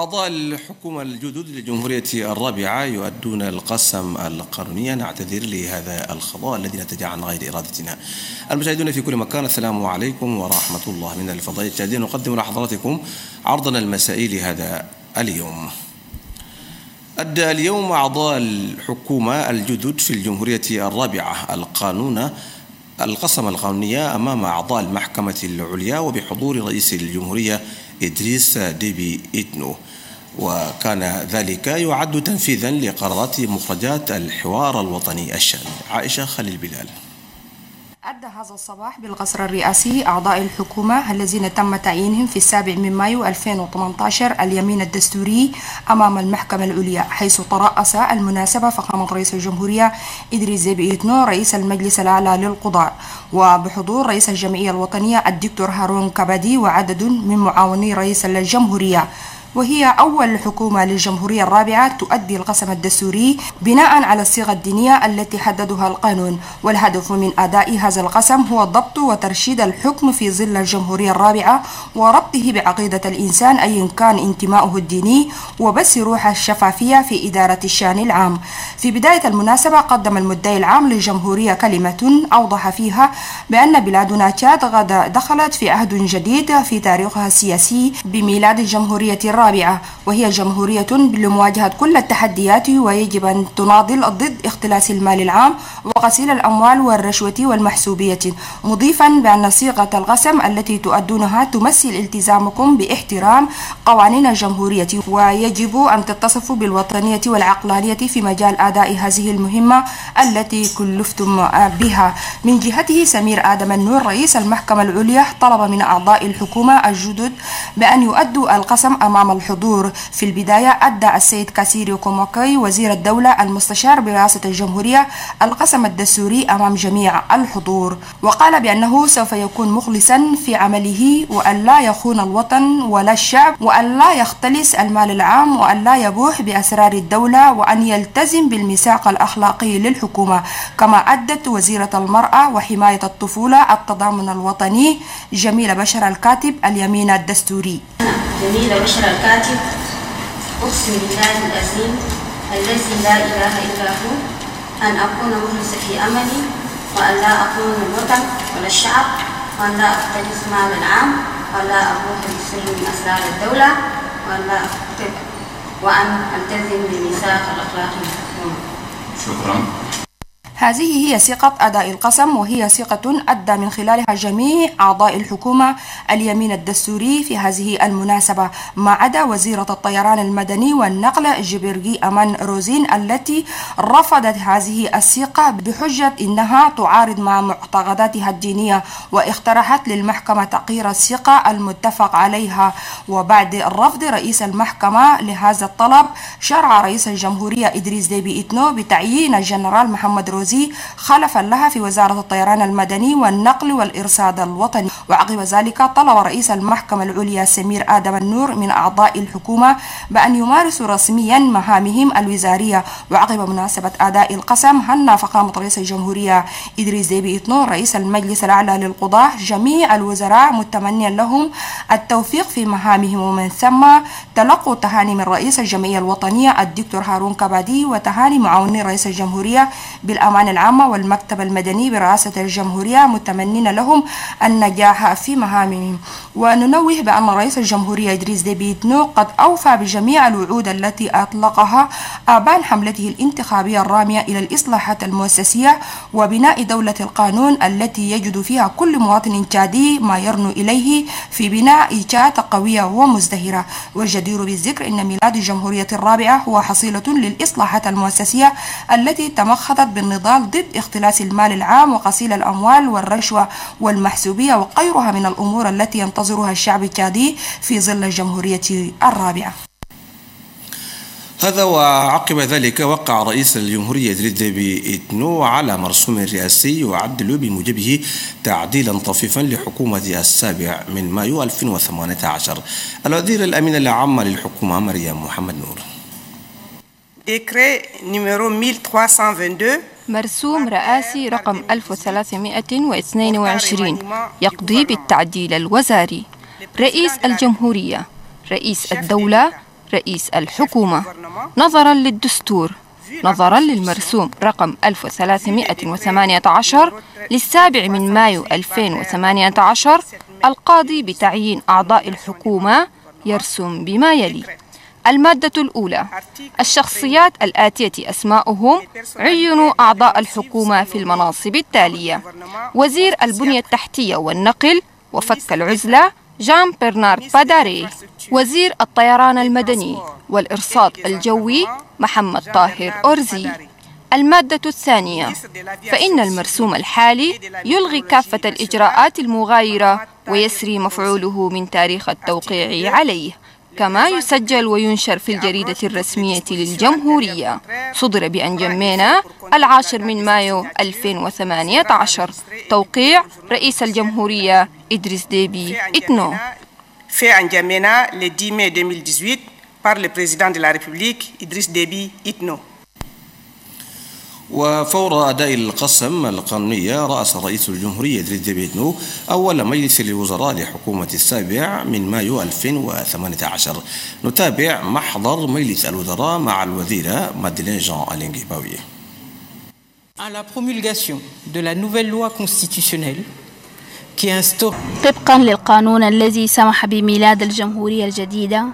أعضاء الحكومة الجدد للجمهورية الرابعة يؤدون القسم القانوني. نعتذر لهذا الخطأ الذي نتج عن غير إرادتنا. المشاهدون في كل مكان، السلام عليكم ورحمة الله. من الفضائية التالية نقدم لحضراتكم عرضنا المسائي لهذا اليوم. أدى اليوم أعضاء الحكومة الجدد في الجمهورية الرابعة القسم القانوني أمام أعضاء المحكمة العليا وبحضور رئيس الجمهورية إدريس ديبي إتنو، وكان ذلك يعد تنفيذا لقرارات مخرجات الحوار الوطني الشامل. عائشة خليل بلال. أدى هذا الصباح بالقصر الرئاسي أعضاء الحكومة الذين تم تعيينهم في 7 مايو 2018 اليمين الدستوري أمام المحكمة العليا، حيث ترأس المناسبة فخامة رئيس الجمهورية إدريس ديبي إتنو رئيس المجلس الأعلى للقضاء، وبحضور رئيس الجمعية الوطنية الدكتور هارون كبادي وعدد من معاوني رئيس الجمهورية. وهي أول حكومة للجمهورية الرابعة تؤدي القسم الدستوري بناء على الصيغة الدينية التي حددها القانون، والهدف من أداء هذا القسم هو ضبط وترشيد الحكم في ظل الجمهورية الرابعة وربطه بعقيدة الإنسان أيا كان انتماؤه الديني، وبث روح الشفافية في إدارة الشأن العام. في بداية المناسبة قدم المدعي العام للجمهورية كلمة أوضح فيها بأن بلادنا تشاد غدا دخلت في عهد جديد في تاريخها السياسي بميلاد الجمهورية الرابعة، وهي جمهورية لمواجهة كل التحديات، ويجب أن تناضل ضد اختلاس المال العام وغسيل الأموال والرشوة والمحسوبية، مضيفا بأن صيغة القسم التي تؤدونها تمثل التزامكم باحترام قوانين الجمهورية، ويجب أن تتصفوا بالوطنية والعقلانية في مجال أداء هذه المهمة التي كلفتم بها. من جهته سمير آدم النور رئيس المحكمة العليا طلب من أعضاء الحكومة الجدد بأن يؤدوا القسم أمام الحضور. في البداية أدى السيد كاسيريو كوموكي وزير الدولة المستشار برئاسة الجمهورية القسم الدستوري أمام جميع الحضور، وقال بأنه سوف يكون مخلصا في عمله وأن لا يخون الوطن ولا الشعب، وأن لا يختلس المال العام، وأن لا يبوح بأسرار الدولة، وأن يلتزم بالميثاق الأخلاقي للحكومة. كما أدت وزيرة المرأة وحماية الطفولة التضامن الوطني جميلة بشر الكاتب اليمين الدستوري. جميلة بشر الكاتب أقسم بالله العظيم الذي لا إله إلا هو أن أكون مخلصا في عملي، وأن لا أخون الوطن ولا الشعب، وأن لا أختلس مال العام، وأن لا أبوح بسر من أسرار الدولة، وأن ألتزم بالميثاق الأخلاقي للحكومة. شكرا. هذه هي ثقة أداء القسم، وهي ثقة أدى من خلالها جميع أعضاء الحكومة اليمين الدستوري في هذه المناسبة، ما عدا وزيرة الطيران المدني والنقل جبرجي أمان روزين التي رفضت هذه الثقة بحجة إنها تعارض مع معتقداتها الدينية، واقترحت للمحكمة تقرير الثقة المتفق عليها. وبعد رفض رئيس المحكمة لهذا الطلب شرع رئيس الجمهورية إدريس ديبي إتنو بتعيين الجنرال محمد روزي خلفا لها في وزارة الطيران المدني والنقل والإرصاد الوطني. وعقب ذلك طلب رئيس المحكمة العليا سمير آدم النور من أعضاء الحكومة بأن يمارسوا رسميا مهامهم الوزارية. وعقب مناسبة أداء القسم هنأ فخامة رئيس الجمهورية إدريس ديبي إتنو رئيس المجلس الأعلى للقضاء جميع الوزراء متمنيا لهم التوفيق في مهامهم، ومن ثم تلقوا تهاني من رئيس الجمعية الوطنية الدكتور هارون كبادي وتهاني معاوني رئيس الجمهورية بالأمان العامة والمكتب المدني برئاسة الجمهورية متمنين لهم النجاح في مهامهم. وننوه بأن رئيس الجمهورية إدريس ديبي إتنو قد أوفى بجميع الوعود التي أطلقها آبان حملته الانتخابية الرامية إلى الإصلاحات المؤسسية وبناء دولة القانون التي يجد فيها كل مواطن تشادي ما يرنو إليه في بناء إيجاد قوية ومزدهرة. والجدير بالذكر أن ميلاد الجمهورية الرابعة هو حصيلة للإصلاحات المؤسسية التي تمخضت بالنضال ضد اختلاس المال العام وغسيل الأموال والرشوة والمحسوبية وغيرها من الأمور التي ينتظرها الشعب التشادي في ظل الجمهورية الرابعة. هذا وعقب ذلك وقع رئيس الجمهورية إدريس ديبي إتنو على مرسوم رئاسي يعدل بموجبه تعديلا طفيفا لحكومة 7 مايو 2018. الوزير الأمين العام للحكومة مريم محمد نور. مرسوم رئاسي رقم 1322 يقضي بالتعديل الوزاري. رئيس الجمهورية، رئيس الدولة، رئيس الحكومة نظرا للدستور، نظرا للمرسوم رقم 1318 للسابع من مايو 2018، القاضي بتعيين أعضاء الحكومة يرسم بما يلي: المادة الأولى: الشخصيات الآتية أسماؤهم عينوا أعضاء الحكومة في المناصب التالية: وزير البنية التحتية والنقل وفك العزلة جان برنارد باداري، وزير الطيران المدني والإرصاد الجوي محمد طاهر أورزي. المادة الثانية: فإن المرسوم الحالي يلغي كافة الإجراءات المغايرة ويسري مفعوله من تاريخ التوقيع عليه، كما يسجل وينشر في الجريدة الرسمية للجمهورية. صدر بأنجمينا 10 من مايو 2018. توقيع رئيس الجمهورية إدريس ديبي إتنو. Fait en N'Djamena le 10 mai 2018 par le président de la République Idriss Déby Itno. وفور أداء القسم القانونية رأس رئيس الجمهورية إدريس ديبي إتنو أول مجلس للوزراء لحكومة السابع من مايو 2018. نتابع محضر مجلس الوزراء مع الوزيرة مادلين جان ألينغيباوي. À la promulgation de la nouvelle loi constitutionnelle qui instaure طبقا للقانون الذي سمح بميلاد الجمهورية الجديدة،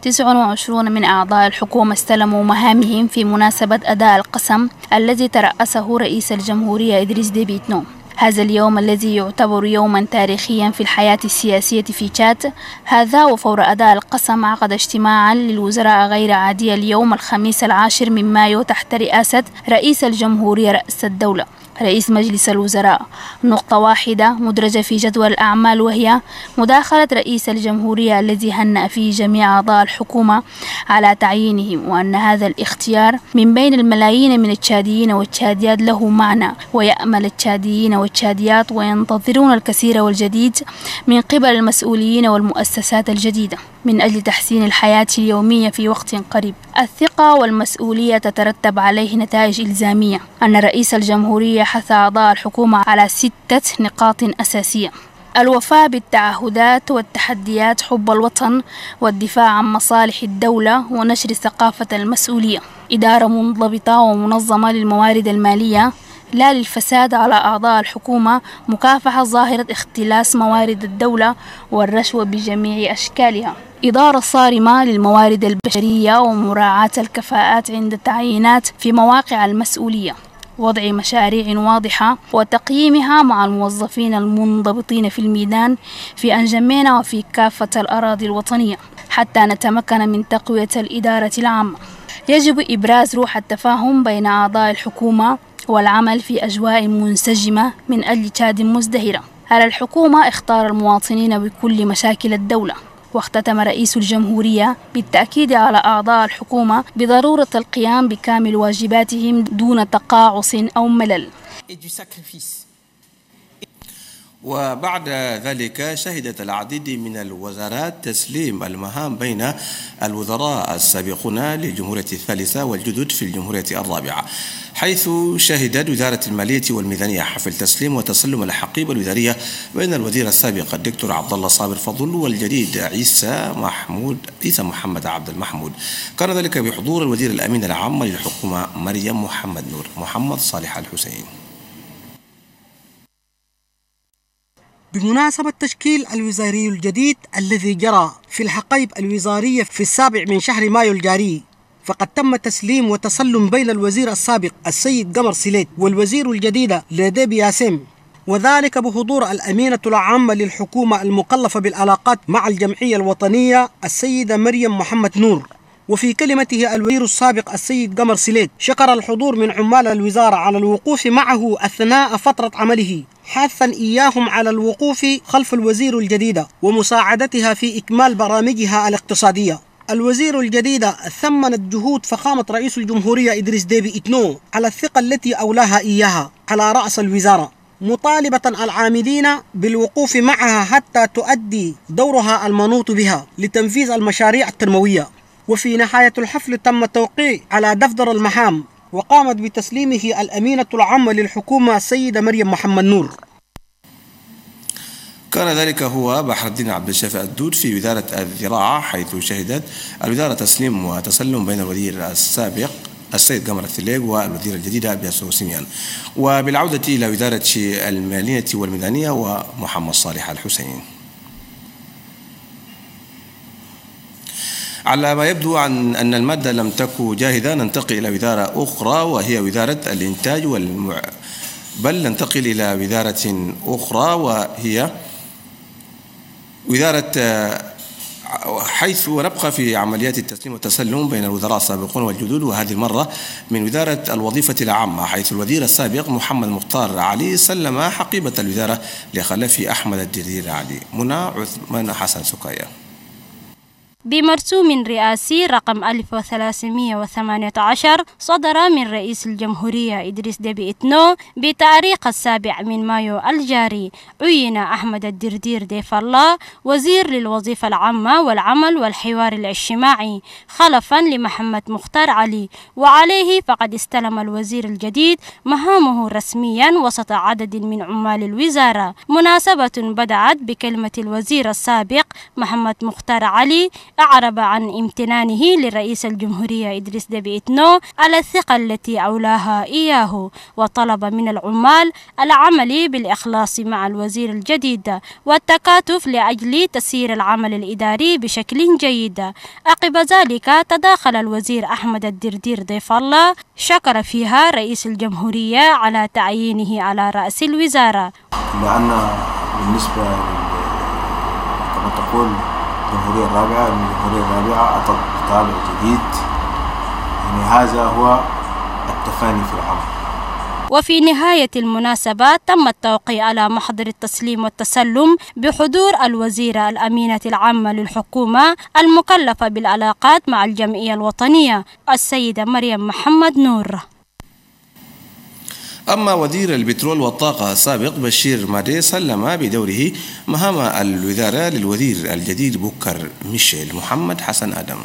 29 من أعضاء الحكومة استلموا مهامهم في مناسبة أداء القسم الذي ترأسه رئيس الجمهورية إدريس ديبي إتنو. هذا اليوم الذي يعتبر يوما تاريخيا في الحياة السياسية في تشاد، هذا وفور أداء القسم عقد اجتماعا للوزراء غير عادي اليوم الخميس 10 من مايو تحت رئاسة رئيس الجمهورية رئيس الدولة رئيس مجلس الوزراء. نقطة واحدة مدرجة في جدول الأعمال وهي مداخلة رئيس الجمهورية الذي هنأ فيه جميع أعضاء الحكومة على تعيينهم، وأن هذا الاختيار من بين الملايين من التشاديين والتشاديات له معنى، ويأمل التشاديين والتشاديات وينتظرون الكثير والجديد من قبل المسؤولين والمؤسسات الجديدة من أجل تحسين الحياة اليومية في وقت قريب. الثقة والمسؤولية تترتب عليه نتائج إلزامية. أن رئيس الجمهورية حث أعضاء الحكومة على 6 نقاط أساسية: الوفاء بالتعهدات والتحديات، حب الوطن والدفاع عن مصالح الدولة، ونشر ثقافة المسؤولية، إدارة منضبطة ومنظمة للموارد المالية لا للفساد على أعضاء الحكومة، مكافحة ظاهرة اختلاس موارد الدولة والرشوة بجميع أشكالها، إدارة صارمة للموارد البشرية ومراعاة الكفاءات عند التعيينات في مواقع المسؤولية، وضع مشاريع واضحة وتقييمها مع الموظفين المنضبطين في الميدان في أنجمينا وفي كافة الأراضي الوطنية حتى نتمكن من تقوية الإدارة العامة. يجب إبراز روح التفاهم بين أعضاء الحكومة والعمل في أجواء منسجمة من أجل تشاد مزدهرة. على الحكومة اختار المواطنين بكل مشاكل الدولة. واختتم رئيس الجمهورية بالتأكيد على أعضاء الحكومة بضرورة القيام بكامل واجباتهم دون تقاعس أو ملل. وبعد ذلك شهدت العديد من الوزارات تسليم المهام بين الوزراء السابقون للجمهورية الثالثة والجدد في الجمهورية الرابعة، حيث شهدت وزارة المالية والميزانية حفل تسليم وتسلم الحقيبة الوزارية بين الوزير السابق الدكتور عبد الله صابر فضل والجديد عيسى محمد عبد المحمود. كان ذلك بحضور الوزير الأمين العام للحكومة مريم محمد نور محمد صالح الحسين. بمناسبة تشكيل الوزاري الجديد الذي جرى في الحقائب الوزارية في 7 من شهر مايو الجاري، فقد تم تسليم وتسلم بين الوزير السابق السيد قمر سليت والوزير الجديد لديبي ياسين، وذلك بحضور الأمينة العامة للحكومة المكلفة بالعلاقات مع الجمعية الوطنية السيدة مريم محمد نور. وفي كلمته الوزير السابق السيد قمر سليت شكر الحضور من عمال الوزارة على الوقوف معه أثناء فترة عمله، حثا إياهم على الوقوف خلف الوزير الجديدة ومساعدتها في إكمال برامجها الاقتصادية. الوزير الجديد ثمنت جهود فخامة رئيس الجمهورية إدريس ديبي إتنو على الثقة التي أولاها إياها على رأس الوزارة، مطالبة العاملين بالوقوف معها حتى تؤدي دورها المنوط بها لتنفيذ المشاريع التنموية. وفي نهاية الحفل تم التوقيع على دفتر المهام، وقامت بتسليمه الأمينة العامة للحكومة السيدة مريم محمد نور. كان ذلك هو بحر الدين عبد الشافي الدود في وزارة الزراعة، حيث شهدت الوزارة تسليم وتسلم بين الوزير السابق السيد قمر الثليق والوزير الجديد أبي سوسيميان. وبالعودة إلى وزارة المالية والميزانية ومحمد صالح الحسين، على ما يبدو أن المادة لم تكن جاهزة، ننتقل إلى وزارة أخرى وهي وزارة الإنتاج بل ننتقل إلى وزارة أخرى وهي وزارة، حيث نبقى في عمليات التسليم والتسلم بين الوزراء السابقون والجدد، وهذه المرة من وزارة الوظيفة العامة، حيث الوزير السابق محمد مختار علي سلم حقيبة الوزارة لخلفه أحمد الدردير علي. منى عثمان حسن سكايا. بمرسوم رئاسي رقم 1318 صدر من رئيس الجمهورية إدريس ديبي إتنو بتاريخ 7 مايو الجاري، عين أحمد الدردير ضيف الله وزير للوظيفة العامة والعمل والحوار الاجتماعي خلفا لمحمد مختار علي، وعليه فقد استلم الوزير الجديد مهامه رسميا وسط عدد من عمال الوزارة. مناسبة بدأت بكلمة الوزير السابق محمد مختار علي أعرب عن امتنانه لرئيس الجمهورية إدريس ديبي إتنو على الثقة التي أولاها إياه، وطلب من العمال العمل بالإخلاص مع الوزير الجديد والتكاتف لأجل تسيير العمل الإداري بشكل جيد. عقب ذلك تداخل الوزير أحمد الدردير ضيف الله، شكر فيها رئيس الجمهورية على تعيينه على رأس الوزارة، لأن بالنسبة كما تقول الجمهورية الرابعة أعطت طابع جديد، يعني هذا هو التفاني في العمل. وفي نهاية المناسبة تم التوقيع على محضر التسليم والتسلم بحضور الوزيرة الأمينة العامة للحكومة المكلفة بالعلاقات مع الجمعية الوطنية السيدة مريم محمد نور. أما وزير البترول والطاقة السابق بشير مادي سلم بدوره مهام الوزارة للوزير الجديد بكر ميشيل محمد حسن آدم.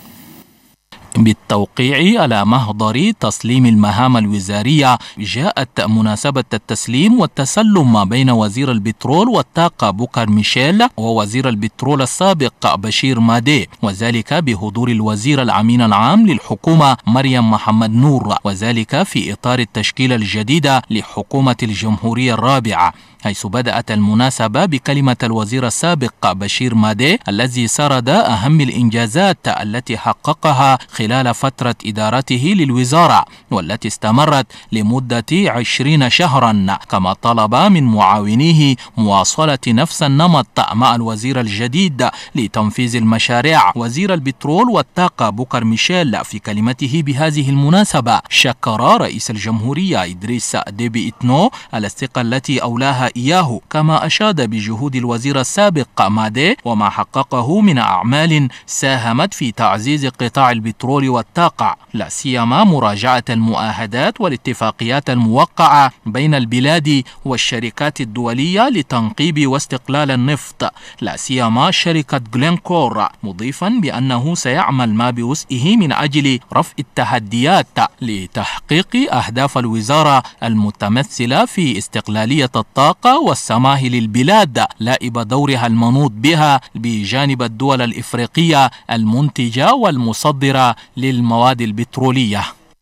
بالتوقيع على محضر تسليم المهام الوزارية جاءت مناسبة التسليم والتسلم ما بين وزير البترول والطاقة بكر ميشيل ووزير البترول السابق بشير مادي، وذلك بحضور الوزير الأمين العام للحكومة مريم محمد نور، وذلك في إطار التشكيلة الجديدة لحكومة الجمهورية الرابعة، حيث بدأت المناسبة بكلمة الوزير السابق بشير مادي الذي سرد أهم الإنجازات التي حققها خلال فترة إدارته للوزارة والتي استمرت لمدة 20 شهرا، كما طلب من معاونيه مواصلة نفس النمط مع الوزير الجديد لتنفيذ المشاريع. وزير البترول والطاقة بكر ميشيل في كلمته بهذه المناسبة شكر رئيس الجمهورية إدريس ديبي إتنو على الثقة التي أولاها إياه، كما أشاد بجهود الوزير السابق مادي وما حققه من أعمال ساهمت في تعزيز قطاع البترول والطاقة، لا سيما مراجعة المؤاهدات والاتفاقيات الموقعة بين البلاد والشركات الدولية لتنقيب واستقلال النفط، لا سيما شركة غلينكور، مضيفا بأنه سيعمل ما بوسعه من أجل رفع التحديات لتحقيق أهداف الوزارة المتمثلة في استقلالية الطاقة والسماح للبلاد لعب دورها المنوط بها بجانب الدول الإفريقية المنتجة والمصدرة للمواد البترولية.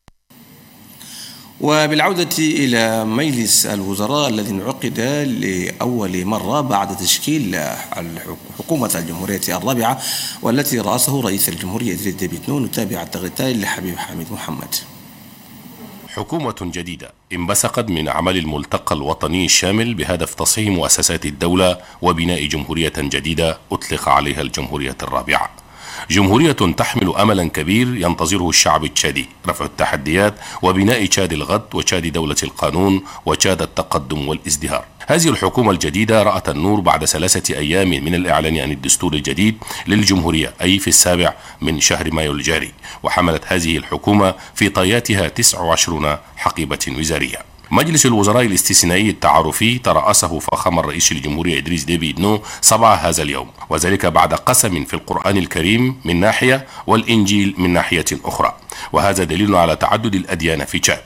وبالعودة إلى مجلس الوزراء الذي انعقد لأول مرة بعد تشكيل حكومة الجمهورية الرابعة والتي رأسه رئيس الجمهورية إدريس ديبي إتنو، نتابع التغطية لحبيب حميد محمد. حكومة جديدة انبثقت من عمل الملتقى الوطني الشامل بهدف تصحيح مؤسسات الدولة وبناء جمهورية جديدة أطلق عليها الجمهورية الرابعة. جمهورية تحمل أملا كبير ينتظره الشعب التشادي، رفع التحديات وبناء تشاد الغد وتشاد دولة القانون وتشاد التقدم والازدهار. هذه الحكومة الجديدة رأت النور بعد 3 أيام من الإعلان عن الدستور الجديد للجمهورية، أي في 7 من شهر مايو الجاري، وحملت هذه الحكومة في طياتها 29 حقيبة وزارية. مجلس الوزراء الاستثنائي التعارفي ترأسه فخامة الرئيس الجمهورية إدريس ديبي إتنو صباح هذا اليوم، وذلك بعد قسم في القرآن الكريم من ناحية والإنجيل من ناحية أخرى، وهذا دليل على تعدد الأديان في تشاد.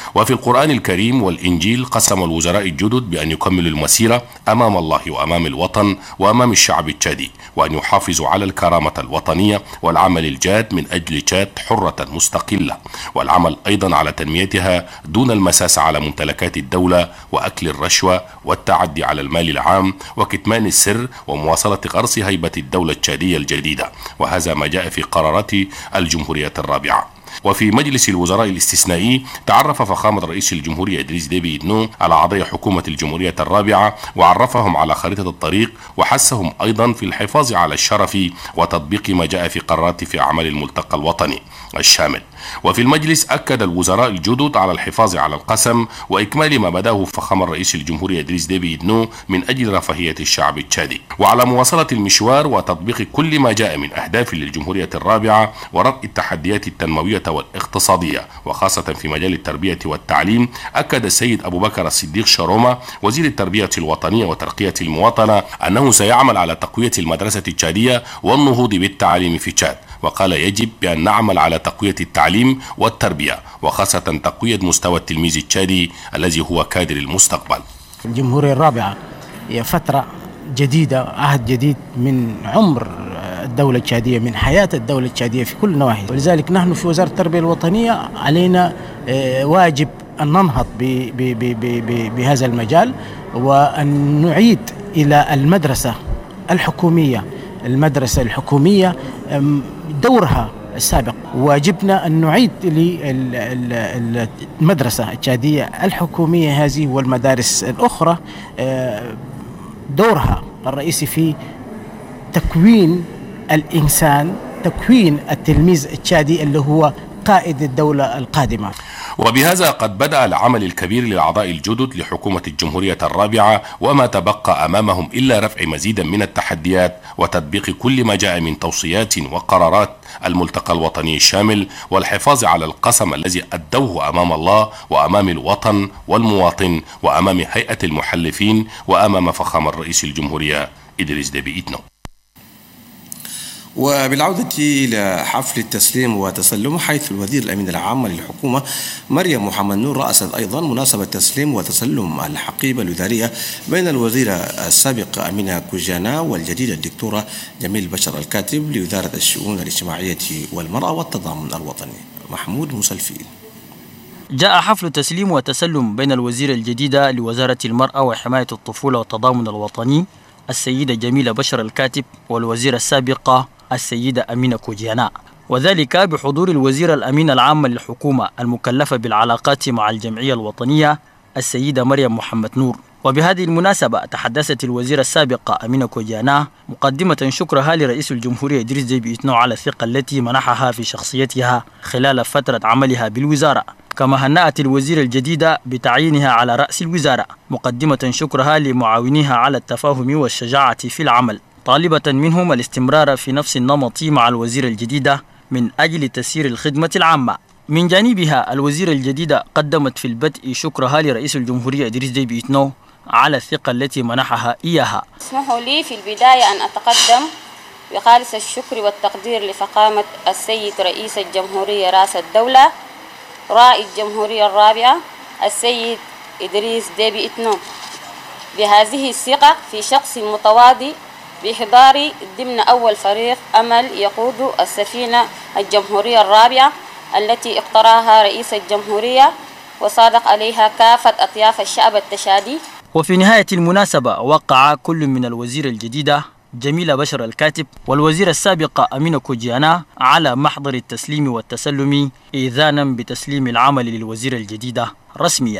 وفي القرآن الكريم والإنجيل قسم الوزراء الجدد بأن يكملوا المسيرة أمام الله وأمام الوطن وأمام الشعب التشادي، وأن يحافظوا على الكرامة الوطنية والعمل الجاد من أجل تشاد حرة مستقلة، والعمل أيضا على تنميتها دون المساس على ممتلكات الدولة وأكل الرشوة والتعدي على المال العام وكتمان السر ومواصلة غرس هيبة الدولة التشادية الجديدة. وهذا ما جاء في قرارات الجمهورية الرابعة. وفي مجلس الوزراء الاستثنائي تعرف فخامة رئيس الجمهورية إدريس ديبي إتنو على أعضاء حكومة الجمهورية الرابعة وعرفهم على خريطة الطريق، وحثهم أيضا في الحفاظ على الشرف وتطبيق ما جاء في قرارات في أعمال الملتقى الوطني الشامل. وفي المجلس أكد الوزراء الجدد على الحفاظ على القسم وإكمال ما بداه فخامة رئيس الجمهورية إدريس ديبي إتنو من أجل رفاهية الشعب التشادي، وعلى مواصلة المشوار وتطبيق كل ما جاء من أهداف للجمهورية الرابعة ورفع التحديات التنموية والاقتصادية وخاصة في مجال التربية والتعليم. أكد السيد أبو بكر الصديق شاروما وزير التربية الوطنية وترقية المواطنة أنه سيعمل على تقوية المدرسة التشادية والنهوض بالتعليم في تشاد، وقال يجب بأن نعمل على تقوية التعليم والتربية وخاصة تقوية مستوى التلميذ التشادي الذي هو كادر المستقبل. الجمهورية الرابعة هي فترة جديدة، عهد جديد من عمر الدولة التشادية، من حياة الدولة التشادية في كل نواحي، ولذلك نحن في وزارة التربية الوطنية علينا واجب أن ننهض بهذا المجال وأن نعيد إلى المدرسة الحكومية دورها السابق. واجبنا أن نعيد للمدرسة التشادية الحكومية هذه والمدارس الأخرى دورها الرئيسي في تكوين الإنسان، تكوين التلميذ التشادي اللي هو قائد الدولة القادمة. وبهذا قد بدأ العمل الكبير للأعضاء الجدد لحكومة الجمهورية الرابعة، وما تبقى أمامهم إلا رفع مزيدا من التحديات وتطبيق كل ما جاء من توصيات وقرارات الملتقى الوطني الشامل والحفاظ على القسم الذي أدوه أمام الله وأمام الوطن والمواطن وأمام هيئة المحلفين وأمام فخامة رئيس الجمهورية إدريس ديبي إتنو. وبالعودة إلى حفل التسليم وتسلم، حيث الوزير الأمين العام للحكومة مريم محمد نور رأست أيضا مناسبة تسليم وتسلم الحقيبة الوزارية بين الوزيرة السابق أمينة كوجانا والجديدة الدكتورة جميل بشر الكاتب لوزارة الشؤون الاجتماعية والمرأة والتضامن الوطني. محمود مسلفي. جاء حفل تسليم وتسلم بين الوزيرة الجديدة لوزارة المرأة وحماية الطفولة والتضامن الوطني السيدة جميلة بشر الكاتب والوزيرة السابقة السيدة أمينة كوجانا، وذلك بحضور الوزير الأمين العام للحكومة المكلفة بالعلاقات مع الجمعية الوطنية السيدة مريم محمد نور. وبهذه المناسبة تحدثت الوزيرة السابقة أمينة كوجانا مقدمة شكرها لرئيس الجمهورية إدريس ديبي إتنو على الثقة التي منحها في شخصيتها خلال فترة عملها بالوزارة، كما هنأت الوزيرة الجديدة بتعيينها على رأس الوزارة، مقدمة شكرها لمعاونيها على التفاهم والشجاعة في العمل، طالبة منهم الاستمرار في نفس النمط مع الوزيرة الجديدة من أجل تسيير الخدمة العامة. من جانبها الوزيرة الجديدة قدمت في البدء شكرها لرئيس الجمهورية إدريس ديبي إتنو على الثقة التي منحها إياها. اسمحوا لي في البداية أن أتقدم بخالص الشكر والتقدير لفخامة السيد رئيس الجمهورية رئيس الدولة رائد الجمهورية الرابعة السيد إدريس ديبي إتنو بهذه الثقة في شخص متواضع بإحضاري ضمن أول فريق أمل يقود السفينة الجمهورية الرابعة التي اقتراها رئيس الجمهورية وصادق عليها كافة أطياف الشعب التشادي. وفي نهاية المناسبة وقع كل من الوزيرة الجديدة جميلة بشر الكاتب والوزيرة السابقة أمينة كوجانا على محضر التسليم والتسلم إذانا بتسليم العمل للوزيرة الجديدة رسميا.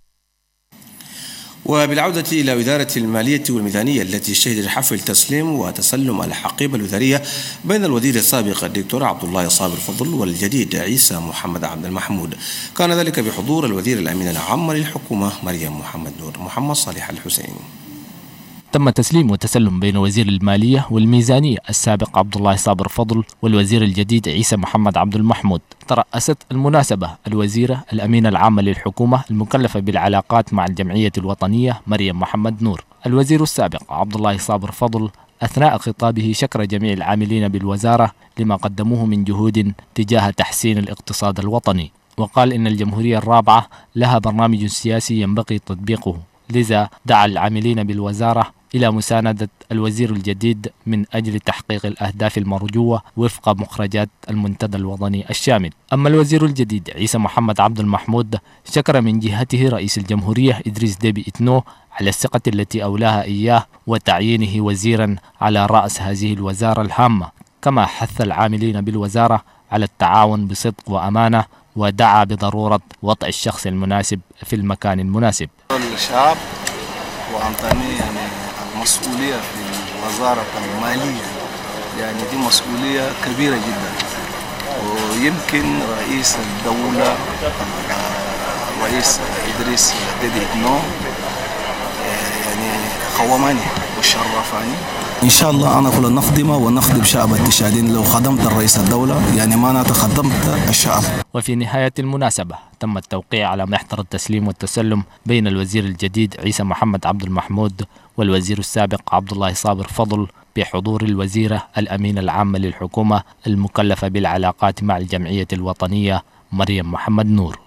وبالعودة إلى وزارة المالية والميزانية التي شهدت حفل تسليم وتسلم الحقيبة الوزارية بين الوزير السابق الدكتور عبد الله صابر فضل والجديد عيسى محمد عبد المحمود، كان ذلك بحضور الوزير الأمين العام للحكومة مريم محمد نور. محمد صالح الحسين. تم تسليم وتسلم بين وزير المالية والميزانية السابق عبد الله صابر فضل والوزير الجديد عيسى محمد عبد المحمود. ترأست المناسبة الوزيرة الأمينة العامة للحكومة المكلفة بالعلاقات مع الجمعية الوطنية مريم محمد نور. الوزير السابق عبد الله صابر فضل أثناء خطابه شكر جميع العاملين بالوزارة لما قدموه من جهود تجاه تحسين الاقتصاد الوطني، وقال إن الجمهورية الرابعة لها برنامج سياسي ينبغي تطبيقه، لذا دعا العاملين بالوزارة إلى مساندة الوزير الجديد من أجل تحقيق الأهداف المرجوة وفق مخرجات المنتدى الوطني الشامل. أما الوزير الجديد عيسى محمد عبد المحمود شكر من جهته رئيس الجمهورية إدريس ديبي إتنو على الثقة التي أولاها إياه وتعيينه وزيرا على رأس هذه الوزارة الهامة، كما حث العاملين بالوزارة على التعاون بصدق وأمانة، ودعا بضرورة وضع الشخص المناسب في المكان المناسب. الشعب وأعطاني المسؤولية في وزارة المالية، يعني دي مسؤولية كبيرة جدا، ويمكن رئيس الدولة الرئيس إدريس ديبي إتنو يعني خومني وشرفني. إن شاء الله أنا كل نخدمه ونخدم شعب التشادين. لو خدمت الرئيس الدولة يعني ما أنا خدمت الشعب. وفي نهاية المناسبة تم التوقيع على محضر التسليم والتسلم بين الوزير الجديد عيسى محمد عبد المحمود والوزير السابق عبد الله صابر فضل بحضور الوزيرة الأمين العام للحكومة المكلفة بالعلاقات مع الجمعية الوطنية مريم محمد نور.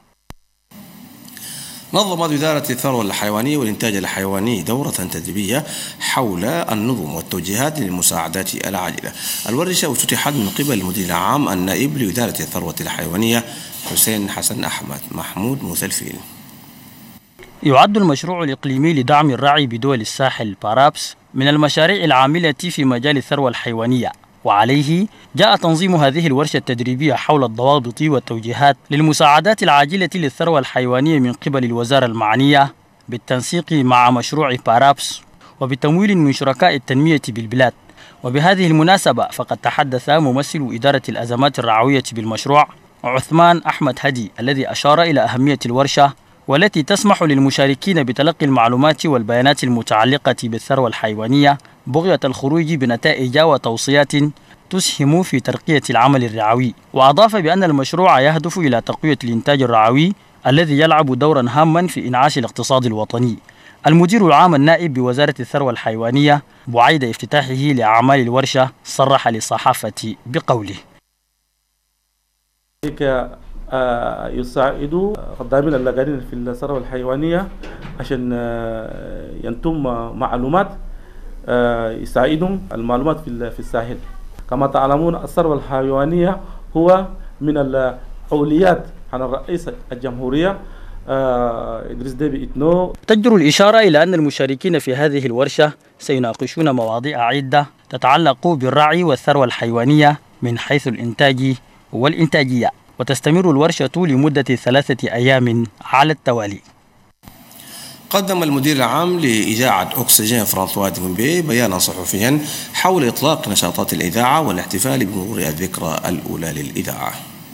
نظمت وزارة الثروة الحيوانية والإنتاج الحيواني دورة تدريبية حول النظم والتوجيهات للمساعدات العاجلة. الورشة افتتحت من قبل المدير العام النائب لوزارة الثروة الحيوانية حسين حسن أحمد محمود مثلفيل. يعد المشروع الإقليمي لدعم الرعي بدول الساحل بارابس من المشاريع العاملة في مجال الثروة الحيوانية، وعليه جاء تنظيم هذه الورشة التدريبية حول الضوابط والتوجيهات للمساعدات العاجلة للثروة الحيوانية من قبل الوزارة المعنية بالتنسيق مع مشروع بارابس وبتمويل من شركاء التنمية بالبلاد. وبهذه المناسبة فقد تحدث ممثل إدارة الأزمات الرعوية بالمشروع عثمان أحمد هدي الذي أشار إلى أهمية الورشة والتي تسمح للمشاركين بتلقي المعلومات والبيانات المتعلقة بالثروة الحيوانية بغية الخروج بنتائج وتوصيات تسهم في ترقية العمل الرعوي. وأضاف بأن المشروع يهدف إلى تقوية الإنتاج الرعوي الذي يلعب دورا هاما في إنعاش الاقتصاد الوطني. المدير العام النائب بوزارة الثروة الحيوانية بعيد افتتاحه لأعمال الورشة صرح للصحافة بقوله: يساعدوا خدامين اللجان في الثروة الحيوانية عشان ينتم معلومات يساعدهم المعلومات في الساحل. كما تعلمون الثروة الحيوانية هو من الأولويات عن الرئيس الجمهورية إدريس ديبي إتنو. تجدر الإشارة إلى أن المشاركين في هذه الورشة سيناقشون مواضيع عدة تتعلق بالرعي والثروة الحيوانية من حيث الإنتاج والإنتاجية، وتستمر الورشة لمدة 3 أيام على التوالي. قدم المدير العام لإذاعة أكسجين فرانسوا ديمبي بيانا صحفيا حول إطلاق نشاطات الإذاعة والاحتفال بمرور الذكرى الأولى للإذاعة.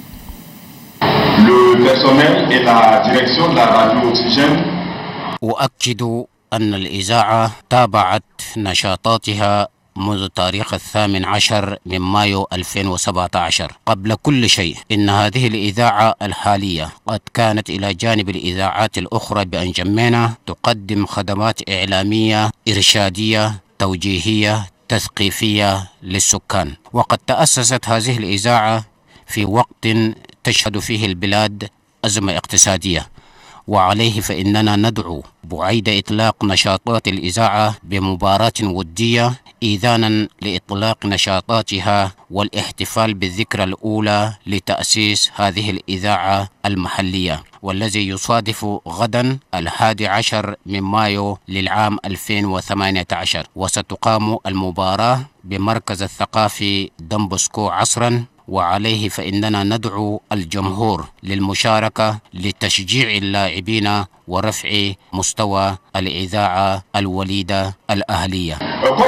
أؤكد أن الإذاعة تابعت نشاطاتها منذ تاريخ 18 من مايو 2017. قبل كل شيء إن هذه الإذاعة الحالية قد كانت إلى جانب الإذاعات الأخرى بأنجمينا تقدم خدمات إعلامية إرشادية توجيهية تثقيفية للسكان. وقد تأسست هذه الإذاعة في وقت تشهد فيه البلاد أزمة اقتصادية، وعليه فإننا ندعو بعيد إطلاق نشاطات الإذاعة بمباراة ودية إذانا لإطلاق نشاطاتها والاحتفال بالذكرى الأولى لتأسيس هذه الإذاعة المحلية، والذي يصادف غدا 11 من مايو للعام 2018. وستقام المباراة بمركز الثقافي دنبسكو عصرا، وعليه فإننا ندعو الجمهور للمشاركة لتشجيع اللاعبين ورفع مستوى الإذاعة الوليدة الأهلية.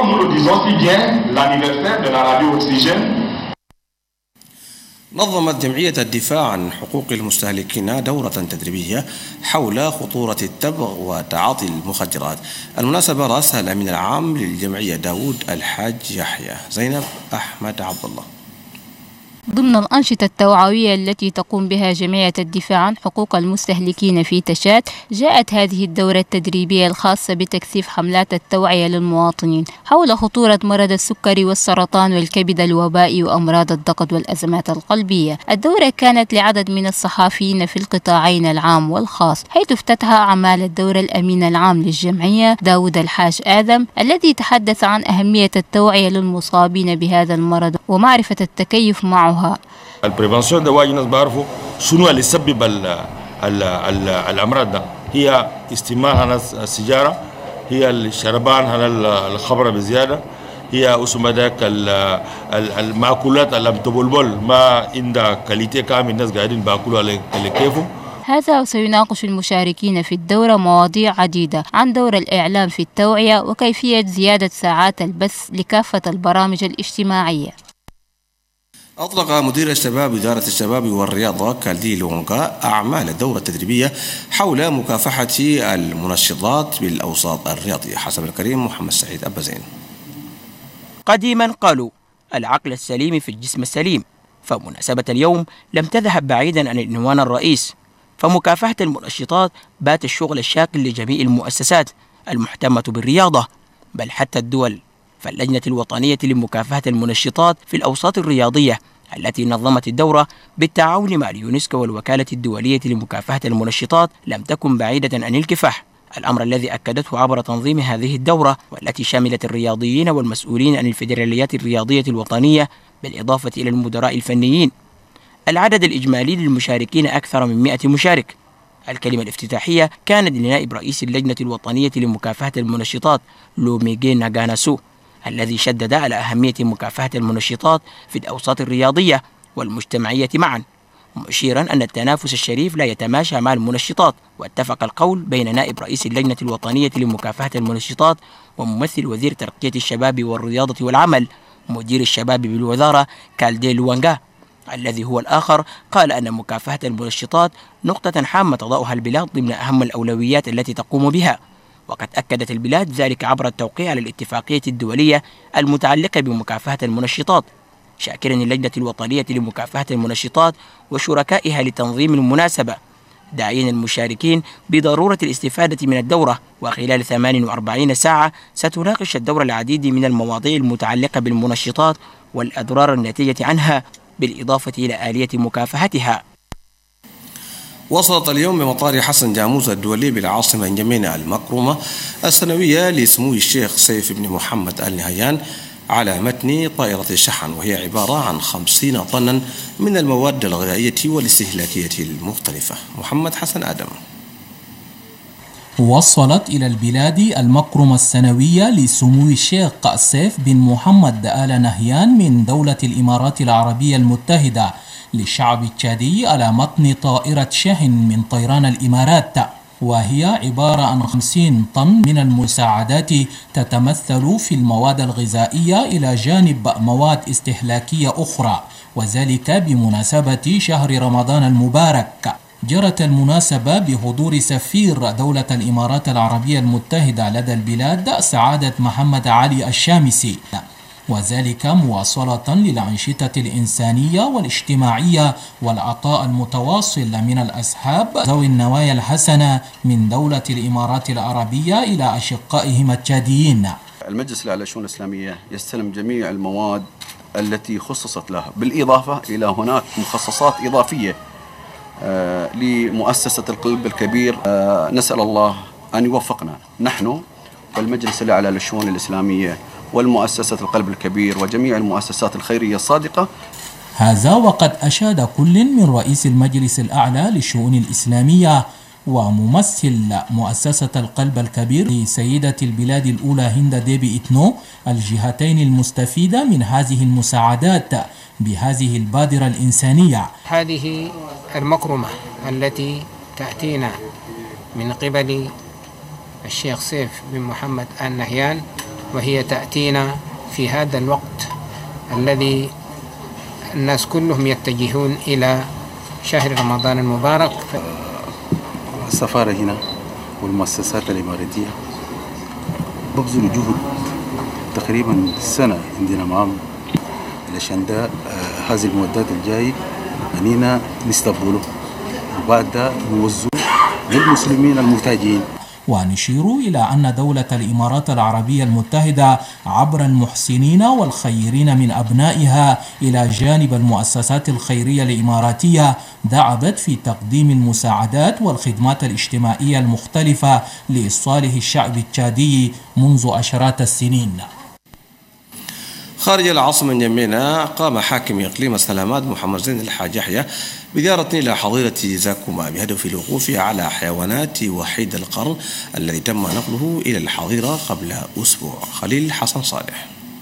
نظمت جمعية الدفاع عن حقوق المستهلكين دورة تدريبية حول خطورة التبغ وتعاطي المخدرات. المناسبة رأسها الأمين العام للجمعية داود الحاج يحيى. زينب أحمد عبد الله. ضمن الأنشطة التوعوية التي تقوم بها جمعية الدفاع عن حقوق المستهلكين في تشات، جاءت هذه الدورة التدريبية الخاصة بتكثيف حملات التوعية للمواطنين حول خطورة مرض السكري والسرطان والكبد الوبائي وأمراض الضغط والأزمات القلبية. الدورة كانت لعدد من الصحفيين في القطاعين العام والخاص، حيث افتتح أعمال الدورة الأمين العام للجمعية داود الحاج آدم، الذي تحدث عن أهمية التوعية للمصابين بهذا المرض ومعرفة التكيف معه. البريفنسيون ده واجب الناس بيعرفوا شنو اللي يسبب الامراض ده. هي استعمال السيجاره، هي الشربان الخمره بزياده، هي اسمها ذاك المأكولات اللي بتبلبل ما عندها كاليتي كامل، الناس قاعدين بياكلوا على كيفهم. هذا وسيناقش المشاركين في الدورة مواضيع عديدة عن دور الإعلام في التوعية وكيفية زيادة ساعات البث لكافة البرامج الاجتماعية. أطلق مدير الشباب وزارة الشباب والرياضة كالدي لونغا أعمال الدورة التدريبية حول مكافحة المنشطات بالأوساط الرياضية. حسب الكريم محمد سعيد أبازين. قديما قالوا العقل السليم في الجسم السليم، فمناسبة اليوم لم تذهب بعيدا عن العنوان الرئيس، فمكافحة المنشطات بات الشغل الشاغل لجميع المؤسسات المهتمة بالرياضة بل حتى الدول. فاللجنة الوطنية لمكافحة المنشطات في الأوساط الرياضية التي نظمت الدورة بالتعاون مع اليونسكو والوكالة الدولية لمكافحة المنشطات لم تكن بعيدة عن الكفاح، الأمر الذي أكدته عبر تنظيم هذه الدورة والتي شملت الرياضيين والمسؤولين عن الفيدراليات الرياضية الوطنية بالإضافة إلى المدراء الفنيين. العدد الإجمالي للمشاركين أكثر من 100 مشارك. الكلمة الافتتاحية كانت لنائب رئيس اللجنة الوطنية لمكافحة المنشطات لوميغي ناغاناسو، الذي شدد على أهمية مكافحة المنشطات في الأوساط الرياضية والمجتمعية معا، مشيرا أن التنافس الشريف لا يتماشى مع المنشطات. واتفق القول بين نائب رئيس اللجنة الوطنية لمكافحة المنشطات وممثل وزير ترقية الشباب والرياضة والعمل مدير الشباب بالوزارة كالدي لوانغا، الذي هو الآخر، قال أن مكافحة المنشطات نقطة حامة تضعها البلاد ضمن أهم الأولويات التي تقوم بها. وقد أكدت البلاد ذلك عبر التوقيع على الاتفاقية الدولية المتعلقة بمكافحة المنشطات، شاكرا اللجنة الوطنية لمكافحة المنشطات وشركائها لتنظيم المناسبة، داعيا المشاركين بضرورة الاستفادة من الدورة. وخلال 48 ساعة ستناقش الدورة العديد من المواضيع المتعلقة بالمنشطات والأضرار الناتجة عنها بالإضافة إلى آلية مكافحتها. وصلت اليوم بمطار حسن جاموس الدولي بالعاصمة نجمينا المكرمة السنوية لسمو الشيخ سيف بن محمد آل نهيان على متن طائرة الشحن، وهي عبارة عن 50 طنا من المواد الغذائية والاستهلاكية المختلفة. محمد حسن آدم. وصلت إلى البلاد المكرمة السنوية لسمو الشيخ سيف بن محمد آل نهيان من دولة الإمارات العربية المتحدة للشعب التشادي على متن طائرة شحن من طيران الإمارات، وهي عبارة عن 50 طن من المساعدات تتمثل في المواد الغذائية إلى جانب مواد استهلاكية أخرى، وذلك بمناسبة شهر رمضان المبارك. جرت المناسبة بحضور سفير دولة الإمارات العربية المتحدة لدى البلاد سعادة محمد علي الشامسي، وذلك مواصلة للأنشطة الإنسانية والاجتماعية والعطاء المتواصل من الأصحاب ذوي النوايا الحسنة من دولة الإمارات العربية إلى أشقائهم التشاديين. المجلس الأعلى للشؤون الإسلامية يستلم جميع المواد التي خصصت لها، بالإضافة إلى هناك مخصصات إضافية لمؤسسة القلب الكبير. نسأل الله أن يوفقنا نحن والمجلس الأعلى للشؤون الإسلامية والمؤسسة القلب الكبير وجميع المؤسسات الخيرية الصادقة. هذا وقد أشاد كل من رئيس المجلس الأعلى للشؤون الإسلامية وممثل مؤسسة القلب الكبير لسيدة البلاد الأولى هند ديبي إتنو الجهتين المستفيدة من هذه المساعدات بهذه البادرة الإنسانية. هذه المكرمة التي تأتينا من قبل الشيخ سيف بن محمد آل نهيان، وهي تأتينا في هذا الوقت الذي الناس كلهم يتجهون إلى شهر رمضان المبارك. السفارة هنا والمؤسسات الإماراتية ببذلوا جهد تقريبا سنة عندنا معهم علشان ده هذه المعدات الجاي أنينا نستقبله وبعد ده نوزعه للمسلمين المحتاجين. ونشير إلى أن دولة الإمارات العربية المتحدة عبر المحسنين والخيرين من أبنائها إلى جانب المؤسسات الخيرية الإماراتية دعبت في تقديم المساعدات والخدمات الاجتماعية المختلفة لإصالح الشعب التشادي منذ عشرات السنين. خارج العاصمة نجمينا قام حاكم إقليم السلامات محمد زين الحاج يحيى بزيارة إلى حظيرة زاكوما بهدف الوقوف على حيوانات وحيد القرن الذي تم نقله إلى الحظيرة قبل أسبوع. خليل حسن صالح.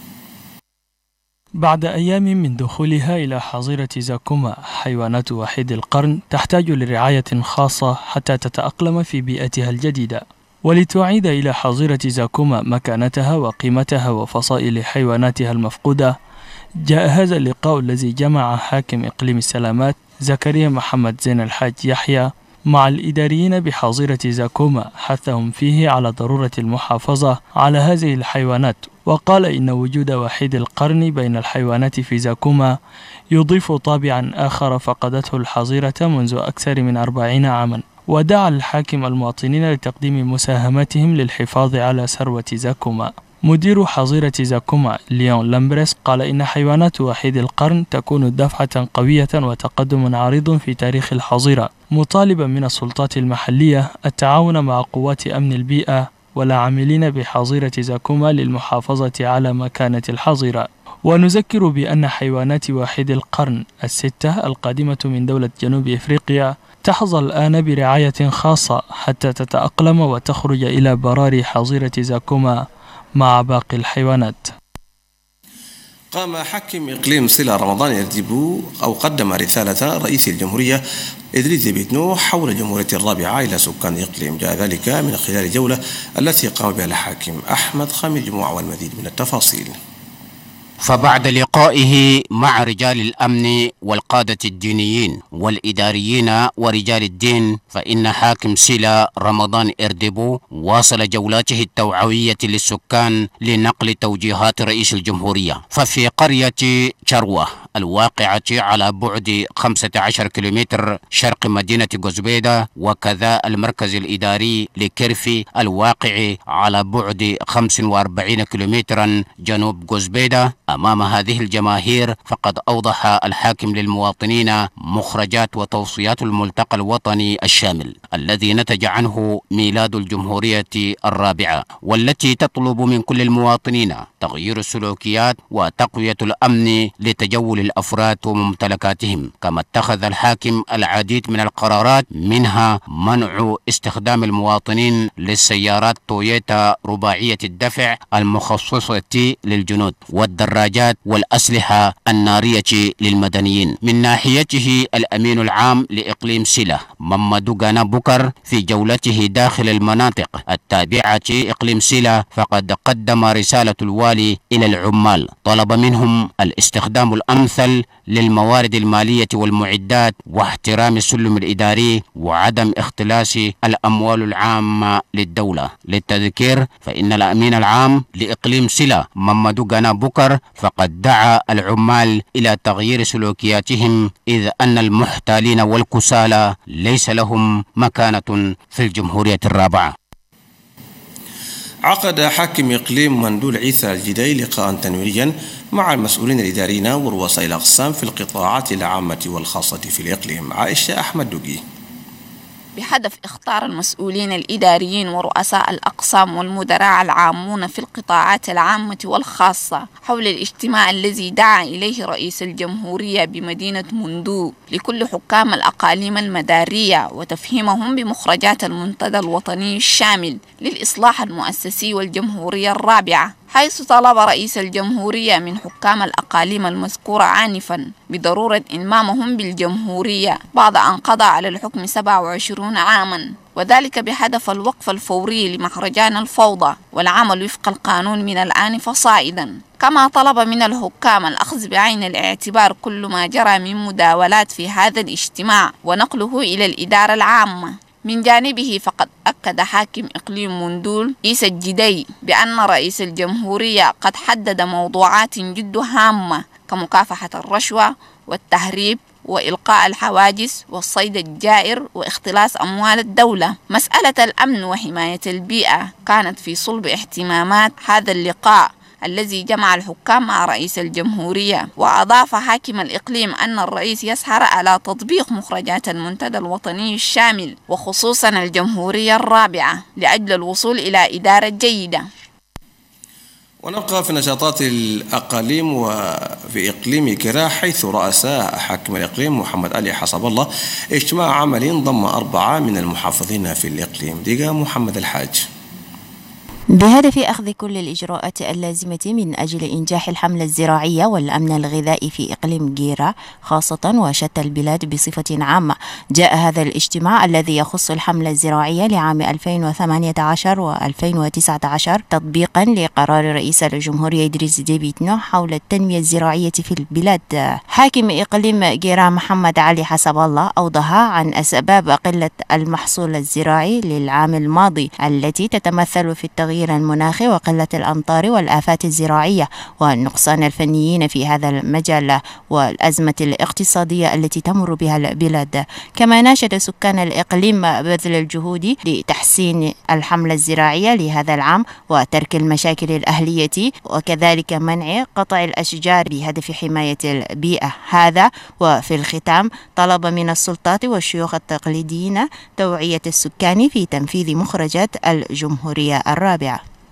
بعد أيام من دخولها إلى حظيرة زاكوما، حيوانات وحيد القرن تحتاج لرعاية خاصة حتى تتأقلم في بيئتها الجديدة ولتعيد إلى حظيرة زاكوما مكانتها وقيمتها وفصائل حيواناتها المفقودة. جاء هذا اللقاء الذي جمع حاكم إقليم السلامات زكريا محمد زين الحاج يحيى مع الإداريين بحظيرة زاكوما، حثهم فيه على ضرورة المحافظة على هذه الحيوانات، وقال إن وجود وحيد القرن بين الحيوانات في زاكوما يضيف طابعا آخر فقدته الحظيرة منذ أكثر من 40 عاما. ودعا الحاكم المواطنين لتقديم مساهمتهم للحفاظ على ثروة زاكوما. مدير حظيرة زاكوما ليون لامبريس قال إن حيوانات وحيد القرن تكون دفعة قوية وتقدم عريض في تاريخ الحظيرة، مطالبا من السلطات المحلية التعاون مع قوات أمن البيئة والعاملين بحظيرة زاكوما للمحافظة على مكانة الحظيرة. ونذكر بأن حيوانات وحيد القرن الستة القادمة من دولة جنوب إفريقيا تحظى الآن برعاية خاصة حتى تتأقلم وتخرج إلى براري حظيرة زاكوما مع باقي الحيوانات. قام حاكم إقليم صلة رمضان يردبو أو قدم رسالة رئيس الجمهورية إدريس ديبي إتنو حول الجمهورية الرابعة إلى سكان الإقليم. جاء ذلك من خلال جولة التي قام بها الحاكم أحمد خامي الجموع والمزيد من التفاصيل. فبعد لقائه مع رجال الأمن والقادة الدينيين والإداريين ورجال الدين، فإن حاكم سيلا رمضان إردبو واصل جولاته التوعوية للسكان لنقل توجيهات رئيس الجمهورية. ففي قرية شروة الواقعة على بعد 15 كيلومتر شرق مدينة قزبيدة، وكذا المركز الإداري لكرفي الواقع على بعد 45 كيلومترا جنوب قزبيدة، أمام هذه الجماهير فقد أوضح الحاكم للمواطنين مخرجات وتوصيات الملتقى الوطني الشامل الذي نتج عنه ميلاد الجمهورية الرابعة، والتي تطلب من كل المواطنين تغيير السلوكيات وتقوية الأمن لتجول الأفراد وممتلكاتهم. كما اتخذ الحاكم العديد من القرارات، منها منع استخدام المواطنين للسيارات تويوتا رباعية الدفع المخصصة للجنود والدراجات والأسلحة النارية للمدنيين. من ناحيته الأمين العام لإقليم سيلا محمد غانا بكر في جولته داخل المناطق التابعة إقليم سيلا فقد قدم رسالة الوالي إلى العمال، طلب منهم الاستخدام الأمثل للموارد المالية والمعدات واحترام السلم الإداري وعدم اختلاس الأموال العامة للدولة. للتذكير فإن الأمين العام لإقليم سيلا محمد غانا بكر فقد دعا العمال إلى تغيير سلوكياتهم، إذ أن المحتالين والكسالى ليس لهم مكانة في الجمهورية الرابعة. عقد حاكم إقليم مندول عيسى الجدي لقاء تنويريا مع المسؤولين الإداريين ورؤساء الأقسام في القطاعات العامة والخاصة في الإقليم. عائشة أحمد دوقي. بهدف اختار المسؤولين الإداريين ورؤساء الأقسام والمدراء العامون في القطاعات العامة والخاصة حول الاجتماع الذي دعا إليه رئيس الجمهورية بمدينة مندو لكل حكام الأقاليم المدارية وتفهيمهم بمخرجات المنتدى الوطني الشامل للإصلاح المؤسسي والجمهورية الرابعة، حيث طلب رئيس الجمهورية من حكام الأقاليم المذكورة عنفا بضرورة إلمامهم بالجمهورية بعد أن قضى على الحكم 27 عاما، وذلك بهدف الوقف الفوري لمهرجان الفوضى والعمل وفق القانون من الآن فصاعدا. كما طلب من الحكام الأخذ بعين الاعتبار كل ما جرى من مداولات في هذا الاجتماع ونقله إلى الإدارة العامة. من جانبه فقد أكد حاكم إقليم مندول عيسى الجدي بأن رئيس الجمهورية قد حدد موضوعات جد هامة كمكافحة الرشوة والتهريب وإلقاء الحواجز والصيد الجائر واختلاس أموال الدولة. مسألة الأمن وحماية البيئة كانت في صلب اهتمامات هذا اللقاء الذي جمع الحكام مع رئيس الجمهورية. وأضاف حاكم الإقليم أن الرئيس يسهر على تطبيق مخرجات المنتدى الوطني الشامل وخصوصا الجمهورية الرابعة لأجل الوصول إلى إدارة جيدة. ونبقى في نشاطات الأقاليم وفي إقليم كرا، حيث رأساء حاكم الإقليم محمد علي حسب الله اجتماع عملي ضم 4 من المحافظين في الإقليم. ديقا محمد الحاج. بهدف أخذ كل الإجراءات اللازمة من أجل إنجاح الحملة الزراعية والأمن الغذائي في إقليم جيرا خاصة وشتى البلاد بصفة عامة، جاء هذا الاجتماع الذي يخص الحملة الزراعية لعام 2018 و2019 تطبيقا لقرار رئيس الجمهورية إدريس ديبي إتنو حول التنمية الزراعية في البلاد. حاكم إقليم جيرا محمد علي حسب الله أوضح عن أسباب قلة المحصول الزراعي للعام الماضي التي تتمثل في التغيير المناخي وقلة الأمطار والآفات الزراعية والنقصان الفنيين في هذا المجال والأزمة الاقتصادية التي تمر بها البلاد. كما ناشد سكان الإقليم بذل الجهود لتحسين الحملة الزراعية لهذا العام وترك المشاكل الأهلية وكذلك منع قطع الأشجار بهدف حماية البيئة. هذا وفي الختام طلب من السلطات والشيوخ التقليديين توعية السكان في تنفيذ مخرجات الجمهورية الرابعة.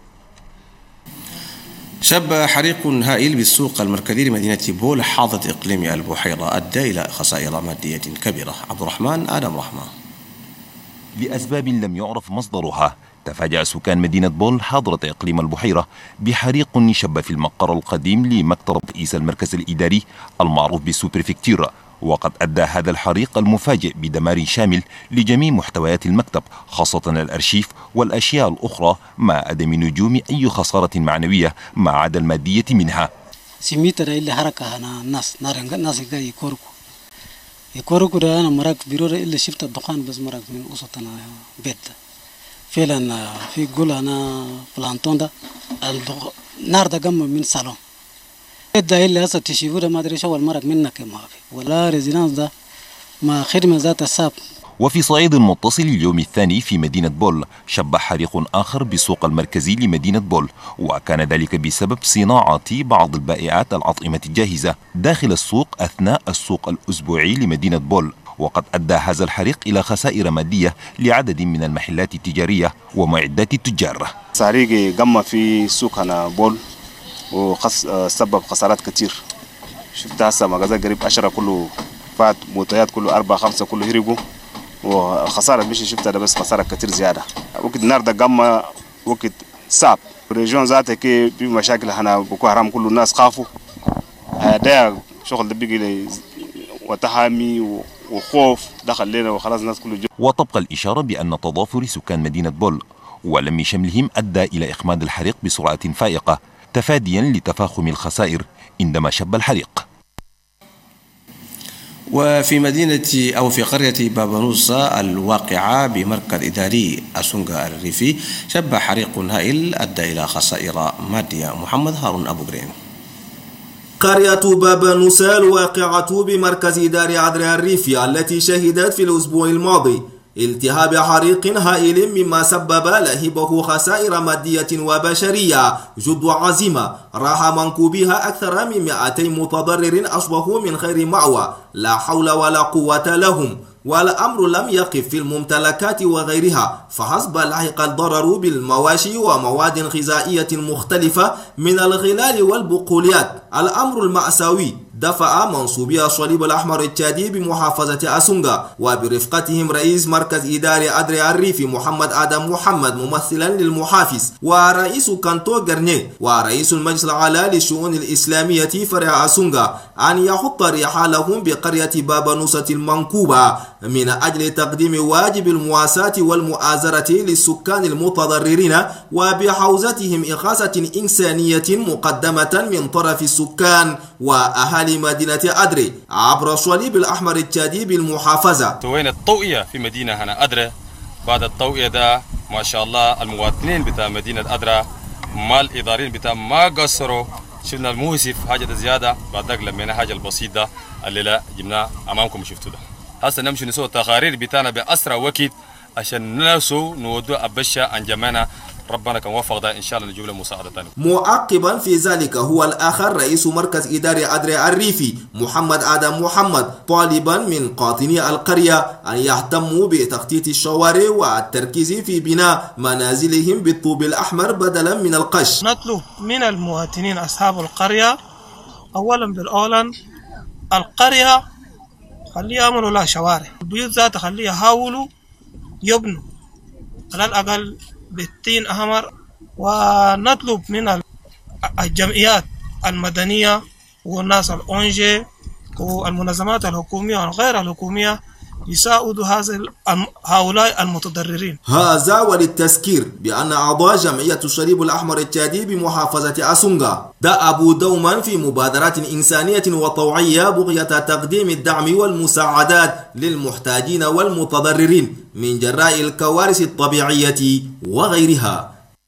شب حريق هائل بالسوق المركزي لمدينة بول حاضة إقليم البحيرة أدى إلى خسائر مادية كبيرة. عبد الرحمن آدم رحمة. لأسباب لم يعرف مصدرها تفاجأ سكان مدينة بول حاضرة إقليم البحيرة بحريق شب في المقر القديم لمكتب رئيس المركز الإداري المعروف بالسوبرفكتير، وقد أدى هذا الحريق المفاجئ بدمار شامل لجميع محتويات المكتب خاصة الأرشيف والأشياء الأخرى مع عدم نجوم أي خسارة معنوية ما عدا المادية منها. سميت اللي حركة أنا ناس جاي يكوركو ده أنا مرق بيرور إلا شفت الدخان بس مرق من وسطنا بيت فعلا في قول أنا بلانتون ده النار ده جم من صالون ده اللي هسه تشوفه ده ما أدري شو المرق منك ما في ولا ريزينانس ده ما خدمة ذات الساب. وفي صعيد متصل اليوم الثاني في مدينة بول شب حريق آخر بالسوق المركزي لمدينة بول، وكان ذلك بسبب صناعة بعض البائعات الأطعمة الجاهزة داخل السوق أثناء السوق الأسبوعي لمدينة بول، وقد أدى هذا الحريق إلى خسائر مادية لعدد من المحلات التجارية ومعدات التجار. حريق قام في سوق هنا بول وسبب خسارات كتير. شفت هسه مغازة قريب 10 كله فات، موتيات كله 4 5 كله هرقوا، وخسارة مش شفتها ده بس خسارة كتير زيادة. وقت النار ده قام وقت صعب الريجون ذاته كي في مشاكل هنا بوكو حرام كله الناس خافوا. ده شغل ده بيجي وتحامي وخوف دخل لنا وخلاص الناس كله جو. وتبقى الإشارة بأن تضافر سكان مدينة بول ولم شملهم أدى إلى إخماد الحريق بسرعة فائقة تفاديا لتفاقم الخسائر عندما شب الحريق. وفي مدينة أو في قرية بابانوسا الواقعة بمركز إداري أسونغا الريفي شب حريق هائل أدى إلى خسائر مادية. محمد هارون أبو جرين. قرية بابانوسا الواقعة بمركز إداري عدري الريفي التي شهدت في الأسبوع الماضي التهاب حريق هائل مما سبب لهبه خسائر مادية وبشرية جد عظيمة راح منكوبها أكثر من 200 متضرر أصبحوا من خير معوى لا حول ولا قوة لهم. والأمر لم يقف في الممتلكات وغيرها فحسب لحق الضرر بالمواشي ومواد غذائية مختلفة من الغلال والبقوليات. الأمر المأساوي دفع منصوبي الصليب الأحمر التشادي بمحافظة أسونغا وبرفقتهم رئيس مركز إداري أدري الريفي محمد آدم محمد ممثلا للمحافظ ورئيس كانتو غرنيه ورئيس المجلس العالي للشؤون الإسلامية فرع أسونغا أن يحط رحالهم بقرية بابانوسة المنكوبة من أجل تقديم واجب المواساة والمؤازرة للسكان المتضررين وبحوزتهم إغاثة إنسانية مقدمة من طرف السكان وأهالي مدينة أدري عبر الصليب الأحمر التشادي بالمحافظة. توين التوئية في مدينة هنا أدري. بعد التوئية ده ما شاء الله المواطنين بتاع مدينة أدري ما الإداريين بتاع ما قصروا شفنا الموسف حاجة زيادة، بعد ذاك لمينا حاجة البسيطة اللي لا جبناها أمامكم شفتوا ده. هسه نمشي نسوي التقارير بتاعنا بأسرع وقت عشان نودوا أبشا أنجمنا. ربنا كان وفق ده إن شاء الله نجيب له مساعدة ثانية. معقبا في ذلك هو الآخر رئيس مركز إداري أدري الريفي محمد آدم محمد، طالبا من قاطني القرية أن يهتموا بتخطيط الشوارع والتركيز في بناء منازلهم بالطوب الأحمر بدلا من القش. نطلب من المواطنين أصحاب القرية أولا بالأولا القرية خليه يعملوا لها شوارع، البيوت ذاتها خليه يحاولوا يبنوا على الأقل بالطين أحمر. ونطلب من الجمعيات المدنية والناس الأونجي والمنظمات الحكومية والغير الحكومية يساعدوا هؤلاء المتضررين. هذا وللتذكير بأن أعضاء جمعية الصليب الأحمر التشادي بمحافظة أسونغا دأبوا دوما في مبادرات إنسانية وطوعية بغية تقديم الدعم والمساعدات للمحتاجين والمتضررين من جراء الكوارث الطبيعية وغيرها.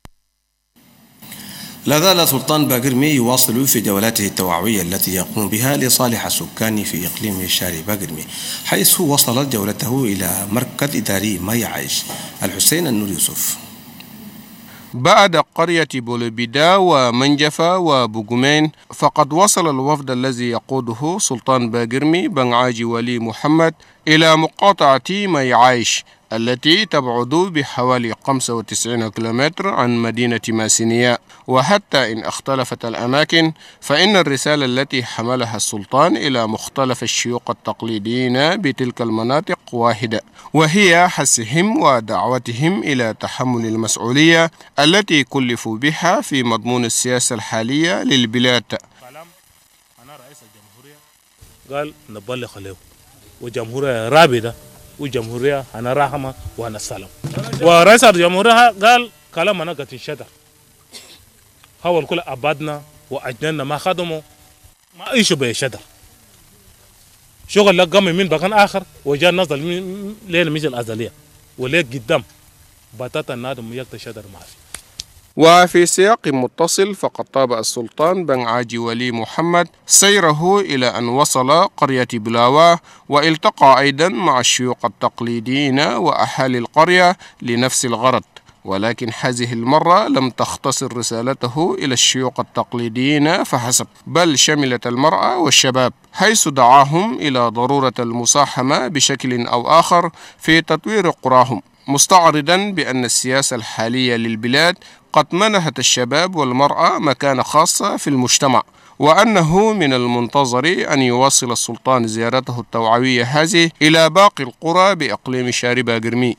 لا زال سلطان باقرمي يواصل في جولاته التوعوية التي يقوم بها لصالح السكان في إقليم شاري باقرمي، حيث وصلت جولته إلى مركز إداري ما يعيش. الحسين النور يوسف. بعد قرية بولوبيدا ومنجفة وبوغومين، فقد وصل الوفد الذي يقوده سلطان باقرمي بنعاجي ولي محمد إلى مقاطعة ما يعيش التي تبعد بحوالي 95 كيلومتر عن مدينة ماسينيا. وحتى إن اختلفت الأماكن فإن الرسالة التي حملها السلطان إلى مختلف الشيوخ التقليديين بتلك المناطق واحدة، وهي حثهم ودعوتهم إلى تحمل المسؤولية التي كلفوا بها في مضمون السياسة الحالية للبلاد. أنا رئيس الجمهورية قال نبلغ له، وجمهورية رابطة وجمهورية أنا رحمة وأنا سلام. ورئيس الجمهورية قال كلام أنا قد انشدر، هو كل أبادنا وأجننا ما خدموا ما يشوا بيشدر شغل لقى من مكان آخر وجاء نزل لين ميجي الأزلية وليه قدام باتاتا النادم يكتشدر ما في. وفي سياق متصل فقد طابع السلطان بنعاجي ولي محمد سيره إلى أن وصل قرية بلاوة، والتقى أيضا مع الشيوخ التقليديين وأهالي القرية لنفس الغرض، ولكن هذه المرة لم تختصر رسالته إلى الشيوخ التقليديين فحسب، بل شملت المرأة والشباب، حيث دعاهم إلى ضرورة المصاحمة بشكل أو آخر في تطوير قراهم، مستعرضا بأن السياسة الحالية للبلاد قد منحت الشباب والمرأة مكانة خاصة في المجتمع، وأنه من المنتظر أن يواصل السلطان زيارته التوعوية هذه إلى باقي القرى بإقليم شاري باقرمي.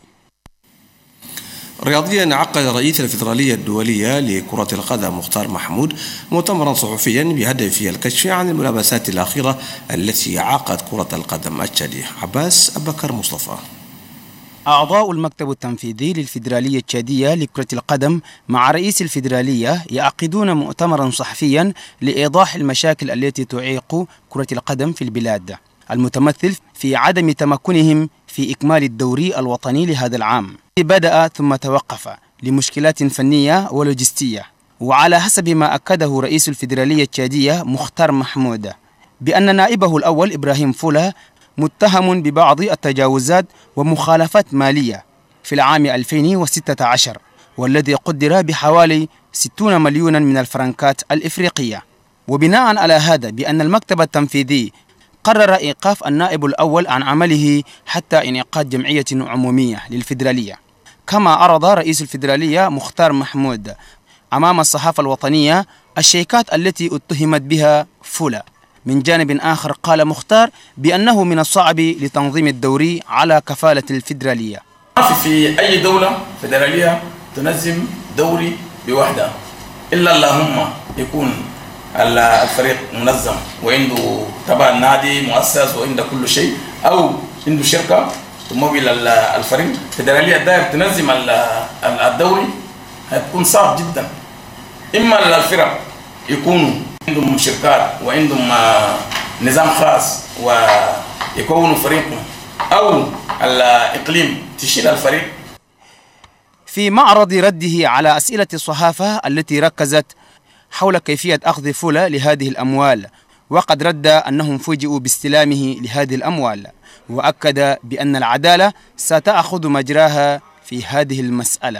رياضيا عقد رئيس الفيدرالية الدولية لكرة القدم مختار محمود مؤتمرا صحفيا بهدف الكشف عن الملابسات الأخيرة التي عاقت كرة القدم التشادية. عباس أبكر مصطفى. أعضاء المكتب التنفيذي للفيدرالية التشادية لكرة القدم مع رئيس الفيدرالية يعقدون مؤتمرا صحفيا لإيضاح المشاكل التي تعيق كرة القدم في البلاد، المتمثل في عدم تمكنهم في إكمال الدوري الوطني لهذا العام. بدأ ثم توقف لمشكلات فنية ولوجستية. وعلى حسب ما أكده رئيس الفيدرالية التشادية مختار محمود بأن نائبه الأول إبراهيم فولا متهم ببعض التجاوزات ومخالفات مالية في العام 2016 والذي قدر بحوالي 60 مليونا من الفرنكات الإفريقية. وبناء على هذا بأن المكتب التنفيذي قرر إيقاف النائب الأول عن عمله حتى انعقاد جمعية عمومية للفيدرالية. كما عرض رئيس الفيدرالية مختار محمود أمام الصحافة الوطنية الشيكات التي اتهمت بها فولا. من جانب آخر قال مختار بأنه من الصعب لتنظيم الدوري على كفالة الفيدرالية. في أي دولة فيدرالية تنظم دوري بوحدة إلا اللهم يكون الفريق منظم وعنده تبع النادي مؤسس وعنده كل شيء، أو عنده شركة تمول الفريق. فيدرالية داير تنظم الدوري هتكون صعب جدا. إما الفرق يكونوا عندهم شركات وعندهم نظام خاص ويكونوا فريقهم، أو الإقليم تشيل الفريق. في معرض رده على أسئلة الصحافة التي ركزت حول كيفية أخذ فولة لهذه الأموال، وقد رد أنهم فوجئوا باستلامه لهذه الأموال، وأكد بأن العدالة ستأخذ مجراها في هذه المسألة.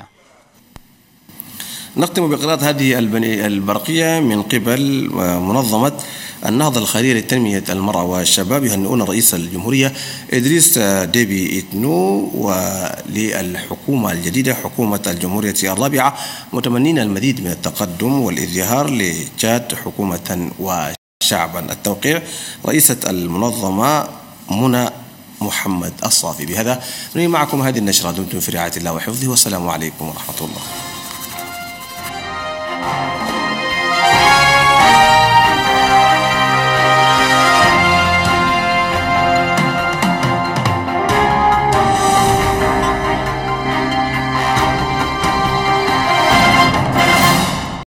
نختم بقراءة هذه البرقية من قبل منظمة النهضة الخيرية لتنمية المرأة والشباب، يهنئون رئيس الجمهورية إدريس ديبي إتنو وللحكومة الجديدة حكومة الجمهورية الرابعة، متمنين المزيد من التقدم والازدهار لجاد حكومة وشعبا. التوقيع رئيسة المنظمة منى محمد الصافي. بهذا ننهي معكم هذه النشرة، دمتم في رعاية الله وحفظه، والسلام عليكم ورحمة الله.